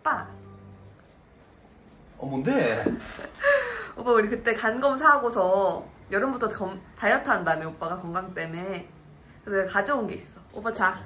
오빠. 뭔데? 오빠 우리 그때 간검 사고서 여름부터 다이어트 한다며 오빠가 건강 때문에. 그래서 내가 가져온 게 있어. 오빠 자.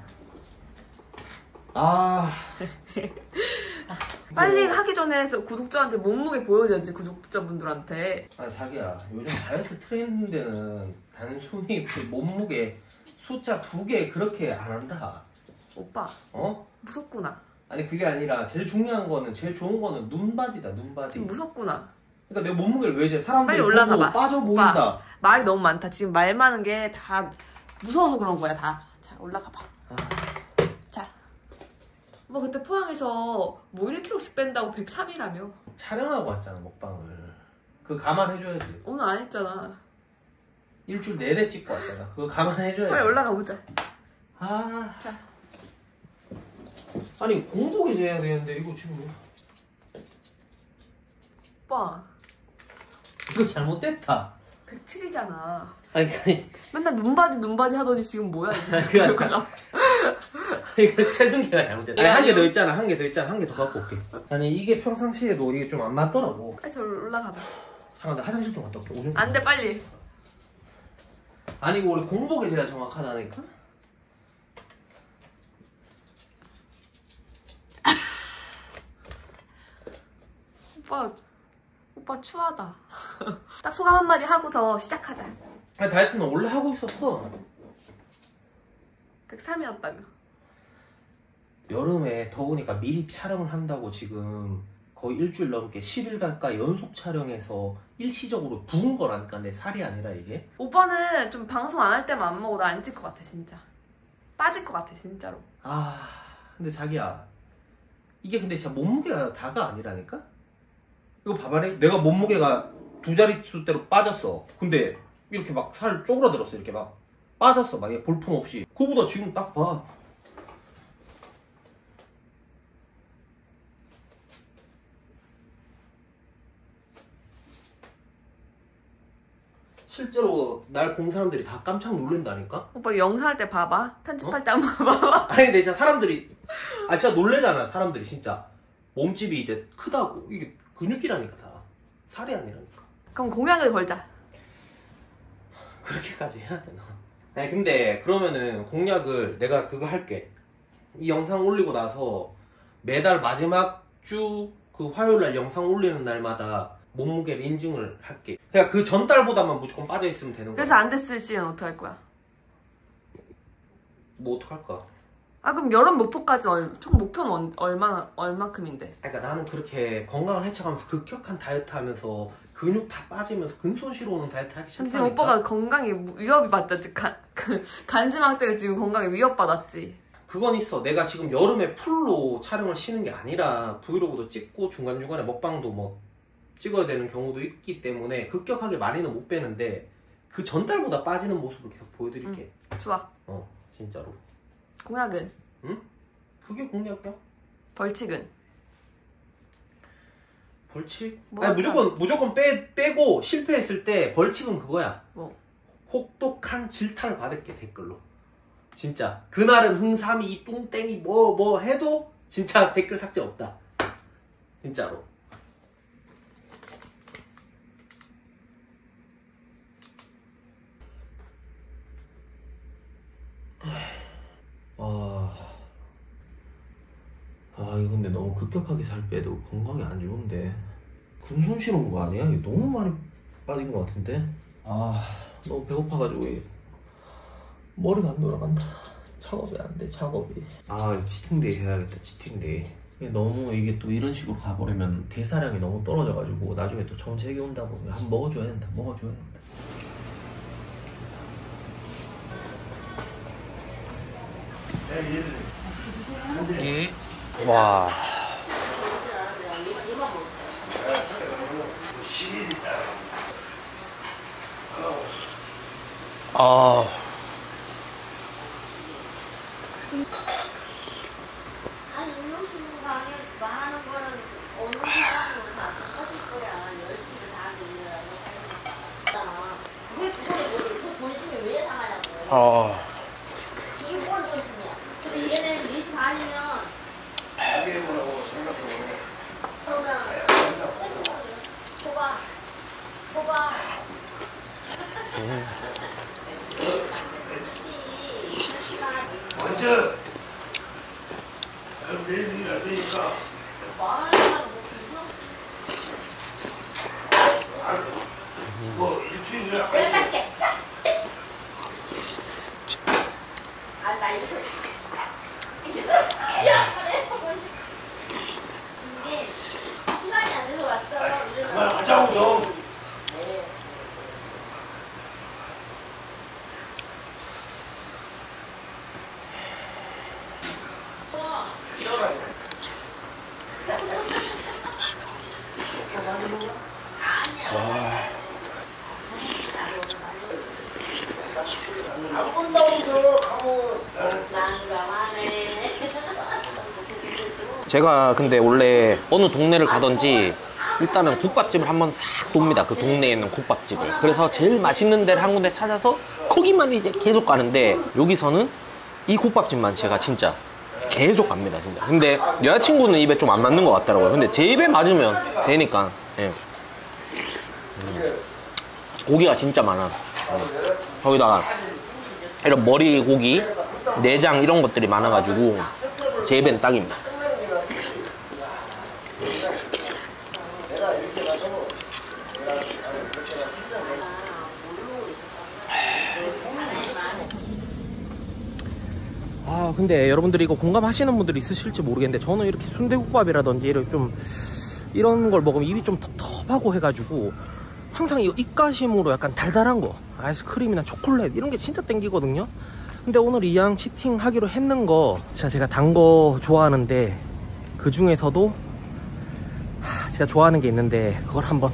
빨리 하기 전에 구독자한테 몸무게 보여줘야지. 구독자분들한테. 자기야, 요즘 다이어트 트렌드는 단순히 그 몸무게 숫자 2개 그렇게 안 한다. 오빠 무섭구나. 아니 그게 아니라 제일 중요한 거는, 제일 좋은 거는 눈바디다. 눈바디. 지금 무섭구나. 그러니까 내 몸무게를 왜 재? 사람들이 빨리 올라가 봐. 빠져 보인다. 오빠, 말이 너무 많다. 지금 말 많은 게 다 무서워서 그런 거야 다. 자 올라가 봐. 자. 오빠 그때 포항에서 뭐 1kg씩 뺀다고 103이라며. 촬영하고 왔잖아 먹방을. 그거 감안해줘야지. 오늘 안 했잖아. 일주일 내내 찍고 왔잖아. 그거 감안해줘야지. 빨리 올라가 보자. 자. 아니 공복이 해야 되는데 이거 지금. 오빠. 이거 잘못됐다. 107이잖아. 아니 맨날 눈바디 하더니 지금 뭐야 이게. 이거 체중계가 잘못됐다. 아니 한 개 더 있잖아. 한 개 더 갖고 올게. 아니 이게 평상시에도 이게 좀 안 맞더라고. 빨리 저 올라가 봐. 잠깐 나 화장실 좀 갔다 올게. 안 돼 빨리. 아니 이거 우리 공복이 제가 정확하다니까? 오빠 추하다. 딱 소감 한마디 하고서 시작하자. 아니 다이어트는 원래 하고 있었어. 103이었다며. 여름에 더우니까 미리 촬영을 한다고 지금 거의 일주일 넘게 10일 가까이 연속 촬영해서 일시적으로 부은 거라니까. 내 살이 아니라 이게. 오빠는 좀 방송 안 할 때만 안 먹어. 나 안 찔 것 같아 진짜. 빠질 것 같아 진짜로. 근데 자기야, 이게 근데 진짜 몸무게가 다가 아니라니까? 이거 봐봐래. 내가 몸무게가 2자릿수대로 빠졌어. 근데 이렇게 막 살 쪼그라들었어. 이렇게 막 빠졌어. 막 볼품 없이. 그거보다 지금 딱 봐. 실제로 날 본 사람들이 다 깜짝 놀란다니까? 오빠 영상할 때 봐봐. 편집할 때 한번 봐봐. 아니 근데 진짜 사람들이 진짜 놀래잖아. 사람들이 진짜 몸집이 이제 크다고. 이게 근육이라니까 다. 살이 아니라니까. 그럼 공약을 걸자. 그렇게까지 해야 되나? 아니 근데 그러면은 공약을 내가 그거 할게. 이 영상 올리고 나서 매달 마지막 주 그 화요일날 영상 올리는 날마다 몸무게를 인증을 할게. 그러니까 그 전달보다만 무조건 빠져있으면 되는 거야. 그래서 안 됐을 시엔 어떡할 거야? 뭐 어떡할까? 그럼 여름 목표까지 총 목표는 얼마큼인데? 그러니까 나는 그렇게 건강을 해쳐가면서 급격한 다이어트 하면서 근육 다 빠지면서 근손실 오는 다이어트 하기 싫다니까. 지금 오빠가 건강에 위협이 받았지. 간지막 때문에 지금 건강에 위협받았지. 그건 있어. 내가 지금 여름에 풀로 촬영을 쉬는 게 아니라 브이로그도 찍고 중간중간에 먹방도 뭐 찍어야 되는 경우도 있기 때문에 급격하게 많이는 못 빼는데 그 전달보다 빠지는 모습을 계속 보여드릴게. 좋아. 진짜로. 공약은? 응? 그게 공약이야? 벌칙은? 벌칙? 뭐 아니 무조건 빼고 실패했을 때 벌칙은 그거야. 뭐? 혹독한 질타를 받을게. 댓글로. 진짜 그날은 흥삼이 뚱땡이 뭐 해도 진짜 댓글 삭제 없다. 진짜로. 이거 근데 너무 급격하게 살 빼도 건강에 안 좋은데. 근손실 온 거 아니야? 이거 너무 많이 빠진 거 같은데? 너무 배고파가지고 머리가 안 돌아간다. 작업이 안 돼, 작업이. 치팅데이 해야겠다, 치팅데이. 너무 이게 또 이런 식으로 가버리면 대사량이 너무 떨어져가지고 나중에 또 정체기 온다고. 한번 먹어줘야 된다, 먹어줘야 된다. 예. 와. 아니 운동신문 강의 말하는 거는 어느 사람으로 다 똑같을 거야. 10시를 다 들으라고 왜 그거를 모르고 그 존심이 왜 상하냐고. 이게 뭔 존심이야. 근데 얘는 4시 반이면 이게 뭐라고 생각해보면 제가 근데 원래 어느 동네를 가든지 일단은 국밥집을 한번 싹 돕니다. 그 동네에 있는 국밥집을. 그래서 제일 맛있는 데를 한 군데 찾아서 거기만 이제 계속 가는데, 여기서는 이 국밥집만 제가 진짜 계속 갑니다 진짜. 근데 여자친구는 입에 좀 안 맞는 것 같더라고요. 근데 제 입에 맞으면 되니까. 예. 고기가 진짜 많아. 거기다가 이런 머리 고기, 내장 이런 것들이 많아가지고 제 입엔 딱입니다. 아 근데 여러분들이 이거 공감하시는 분들이 있으실지 모르겠는데, 저는 이렇게 순대국밥이라든지 이렇게 좀 이런 걸 먹으면 입이 좀 텁텁하고 해가지고 항상 이거 입가심으로 약간 달달한 거, 아이스크림이나 초콜릿 이런 게 진짜 땡기거든요. 근데 오늘 이왕 치팅 하기로 했는 거, 진짜 제가 단 거 좋아하는데 그 중에서도 진짜 좋아하는 게 있는데, 그걸 한번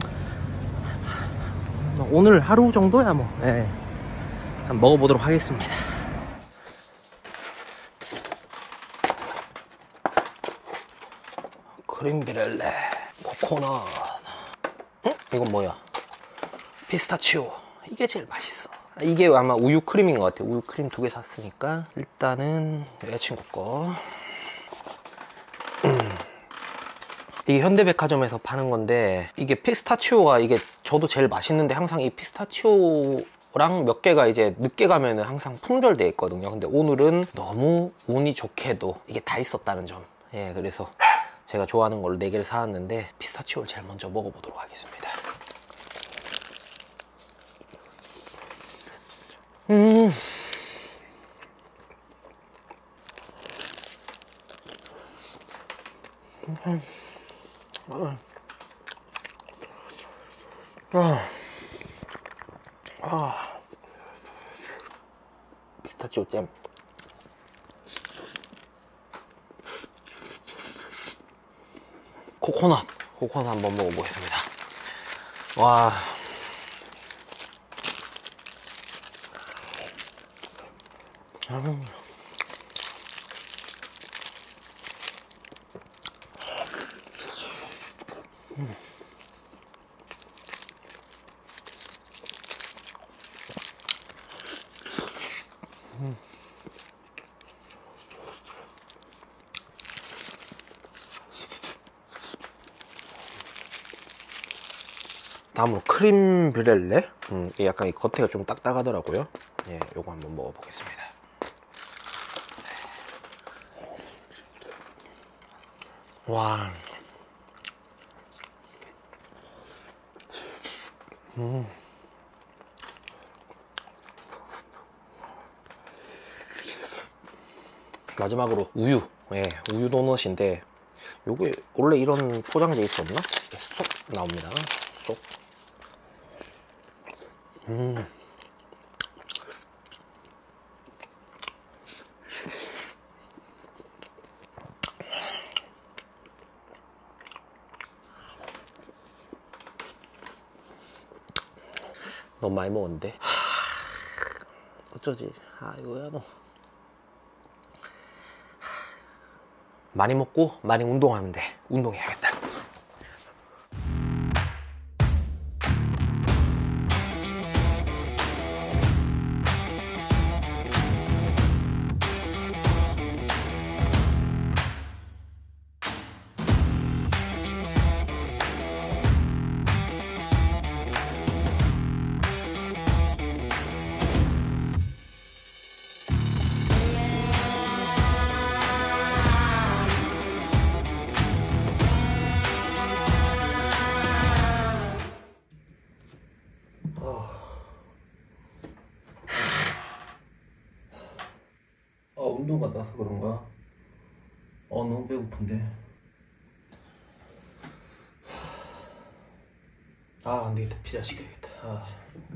오늘 하루 정도야 뭐 한번 먹어보도록 하겠습니다. 크림비렐레, 코코넛. 응? 이건 뭐야? 피스타치오. 이게 제일 맛있어. 이게 아마 우유 크림인 것 같아요. 우유 크림 2개 샀으니까 일단은 여자친구 거. 이게 현대백화점에서 파는 건데, 이게 피스타치오가 이게 저도 제일 맛있는데, 항상 이 피스타치오랑 몇 개가 이제 늦게 가면은 항상 품절돼 있거든요. 근데 오늘은 너무 운이 좋게도 이게 다 있었다는 점. 예, 그래서 제가 좋아하는 걸로 4개를 사왔는데, 피스타치오를 제일 먼저 먹어보도록 하겠습니다. 피스타치오 잼. 코코넛 한번 먹어보겠습니다. 와. 다음으로 크림 브렐레. 약간 이 겉에가 좀 딱딱하더라고요. 예, 요거 한번 먹어보겠습니다. 와. 마지막으로 우유. 예, 우유 도넛인데, 요게 원래 이런 포장지에 있었나? 쏙 나옵니다. 쏙. 너무 많이 먹었는데 어쩌지. 이거야 너. 많이 먹고 많이 운동하면 돼. 운동해야겠다. 운동 갔다 와서 그런가? 너무 배고픈데. 안되겠다. 피자 시켜야겠다.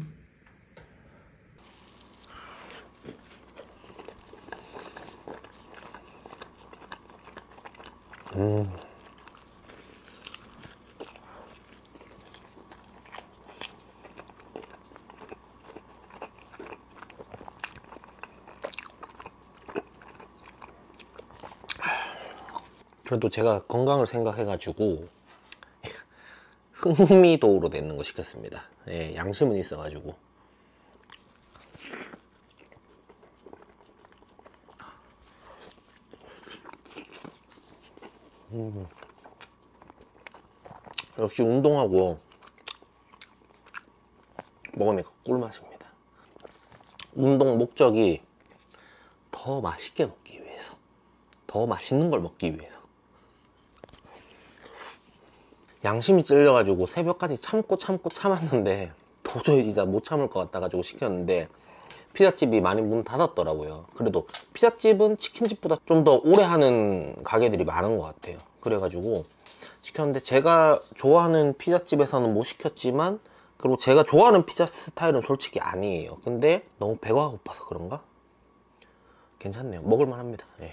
그래도 제가 건강을 생각해가지고 흥미도우로 내는 거 시켰습니다. 예, 양심은 있어가지고. 역시 운동하고 먹으니까 꿀맛입니다. 운동 목적이 더 맛있게 먹기 위해서, 더 맛있는 걸 먹기 위해서. 양심이 찔려가지고 새벽까지 참았는데 도저히 진짜 못 참을 것 같아가지고 시켰는데 피자집이 많이 문 닫았더라고요. 그래도 피자집은 치킨집보다 좀 더 오래 하는 가게들이 많은 것 같아요. 그래가지고 시켰는데 제가 좋아하는 피자집에서는 못 시켰지만, 그리고 제가 좋아하는 피자 스타일은 솔직히 아니에요. 근데 너무 배가 고파서 그런가? 괜찮네요. 먹을만 합니다. 예.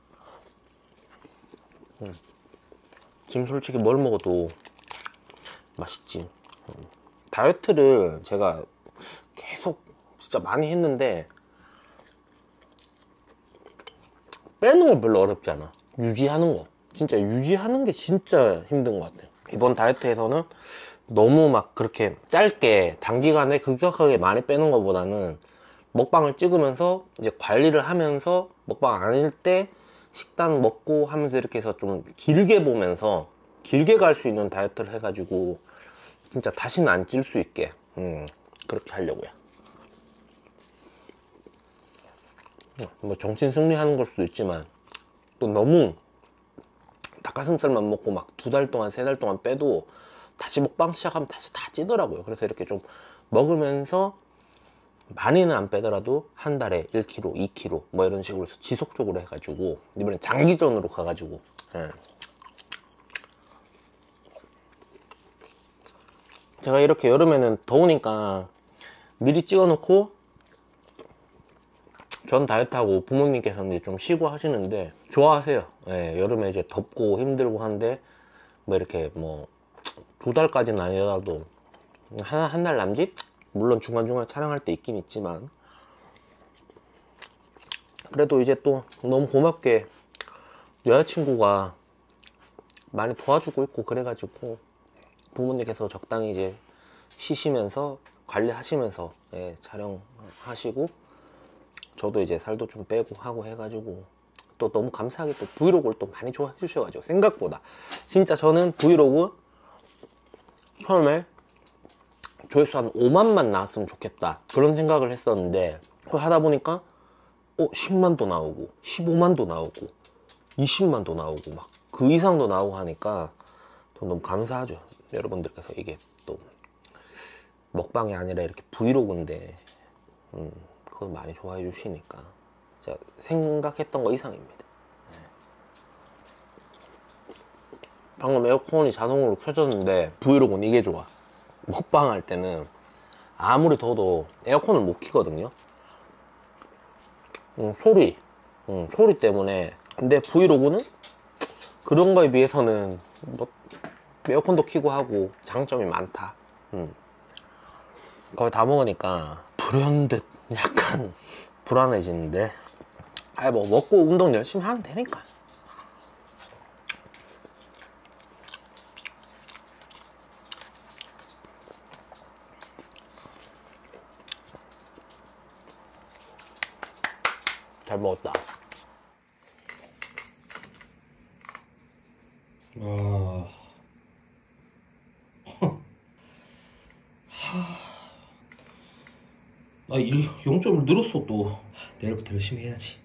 지금 솔직히 뭘 먹어도 맛있지. 다이어트를 제가 계속 진짜 많이 했는데 빼는 건 별로 어렵지 않아. 유지하는 거, 진짜 유지하는 게 진짜 힘든 것 같아요. 이번 다이어트에서는 너무 막 그렇게 짧게 단기간에 급격하게 많이 빼는 것보다는 먹방을 찍으면서 이제 관리를 하면서 먹방 아닐 때 식단 먹고 하면서 이렇게 해서 좀 길게 보면서 길게 갈 수 있는 다이어트를 해가지고 진짜 다시는 안 찔 수 있게 그렇게 하려고요. 뭐 정신 승리하는 걸 수도 있지만 또 너무 닭가슴살만 먹고 막 2달 동안 3달 동안 빼도 다시 먹방 시작하면 다시 다 찌더라고요. 그래서 이렇게 좀 먹으면서 많이는 안 빼더라도 한 달에 1kg, 2kg 뭐 이런 식으로 해서 지속적으로 해가지고 이번엔 장기전으로 가가지고 제가 이렇게 여름에는 더우니까 미리 찍어놓고 전 다이어트하고 부모님께서는 이제 좀 쉬고 하시는데 좋아하세요. 예, 여름에 이제 덥고 힘들고 한데 뭐 이렇게 뭐 2달까지는 아니더라도 한 달 남짓? 물론 중간중간에 촬영할 때 있긴 있지만 그래도 이제 또 너무 고맙게 여자친구가 많이 도와주고 있고 그래가지고 부모님께서 적당히 이제 쉬시면서 관리하시면서 촬영하시고 저도 이제 살도 좀 빼고 하고 해가지고 또 너무 감사하게 또 브이로그를 또 많이 좋아해 주셔가지고 생각보다 진짜 저는 브이로그 처음에 조회수 한 5만만 나왔으면 좋겠다 그런 생각을 했었는데 하다 보니까 10만도 나오고 15만도 나오고 20만도 나오고 막 그 이상도 나오고 하니까 또 너무 감사하죠. 여러분들께서 이게 또 먹방이 아니라 이렇게 브이로그인데 그걸 많이 좋아해 주시니까 제가 생각했던 거 이상입니다. 방금 에어컨이 자동으로 켜졌는데 브이로그는 이게 좋아. 먹방 할 때는 아무리 더워도 에어컨을 못 켜거든요. 소리 때문에. 근데 브이로그는 그런 거에 비해서는 뭐 에어컨도 켜고 하고 장점이 많다. 거의 다 먹으니까 불현듯 약간 불안해지는데 뭐 먹고 운동 열심히 하면 되니까. 잘 먹었다. 일 0.1 늘었어 또. 내일부터 열심히 해야지.